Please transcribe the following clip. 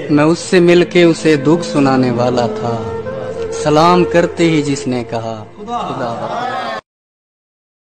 मैं उससे मिलके उसे दुख सुनाने वाला था। सलाम करते ही जिसने कहा खुदा हाफ़िज़।